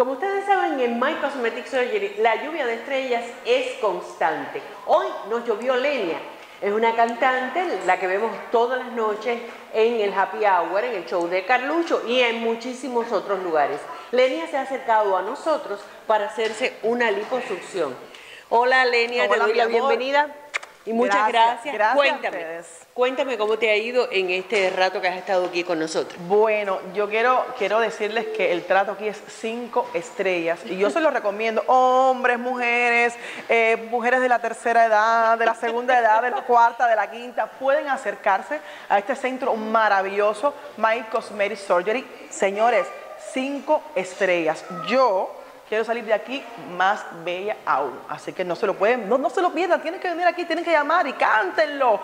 Como ustedes saben, en My Cosmetic Surgery la lluvia de estrellas es constante. Hoy nos llovió Lenia. Es una cantante, la que vemos todas las noches en el Happy Hour, en el show de Carlucho y en muchísimos otros lugares. Lenia se ha acercado a nosotros para hacerse una liposucción. Hola Lenia, te doy la bienvenida y muchas gracias. Cuéntame cómo te ha ido en este rato que has estado aquí con nosotros. Bueno, yo quiero decirles que el trato aquí es 5 estrellas y yo se lo recomiendo, hombres, mujeres, mujeres de la tercera edad, de la segunda edad, de la cuarta, de la quinta, pueden acercarse a este centro maravilloso, My Cosmetic Surgery. Señores, 5 estrellas. Yo quiero salir de aquí más bella aún. Así que no se lo pueden, no se lo pierdan. Tienen que venir aquí, tienen que llamar y cántenlo.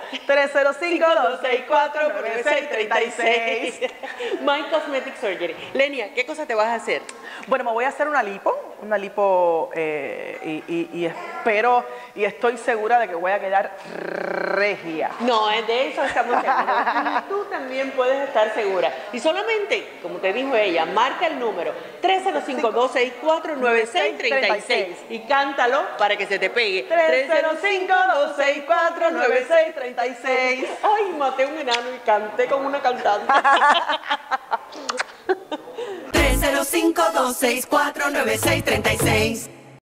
305-264-9636. My Cosmetic Surgery. Lenia, ¿qué cosa te vas a hacer? Bueno, me voy a hacer una lipo y espero y estoy segura de que voy a quedar regia. No, de eso estamos seguros. Y tú también puedes estar segura. Y solamente, como te dijo ella, marca el número 305-264-9636 y cántalo para que se te pegue. 305-264-9636. Ay, maté un enano y canté con una cantante. 305-264-9636